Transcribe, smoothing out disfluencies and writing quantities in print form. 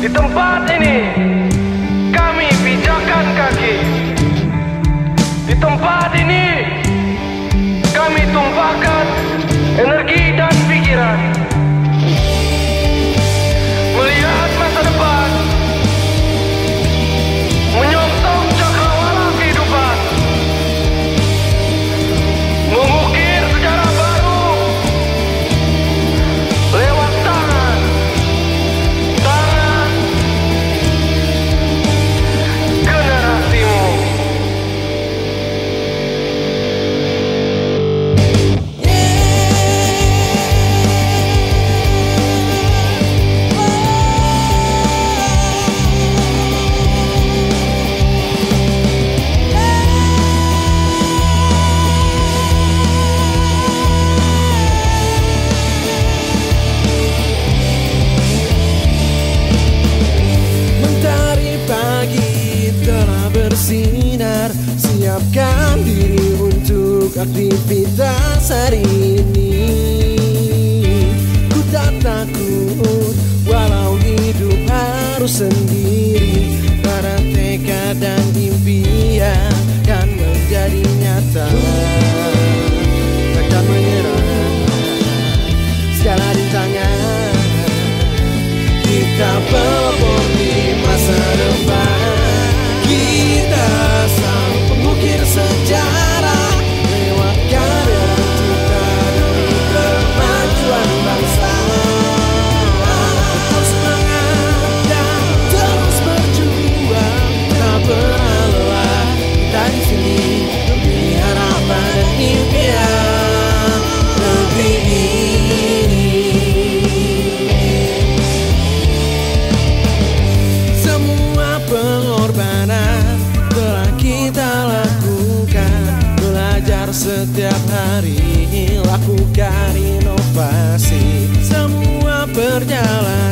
Di tempat ini kami pijakan kaki. Di tempat ini kami tumpahkan energi dan pikiran, melihat masa depan, menyongsong cakrawala kehidupan, mengukir sejarah baru lewat tangan generasimu. Bersinar, siapkan diri untuk aktivitas hari ini. Ku tak takut walau hidup harus sendiri, para tekad dan impian kan menjadi nyata. Takkan menyerah, segala rintangan kita pelopor di masa depan. Kita sang pengukir sejarah lewat karya kita demi kemajuan bangsa. Terus semangat dan terus berjuang, tak pernah lelah. Kita di sini demi harapan dan impian negeri ini. Semua pengorbanan telah kita lakukan, belajar setiap hari, lakukan inovasi. Semua perjalanan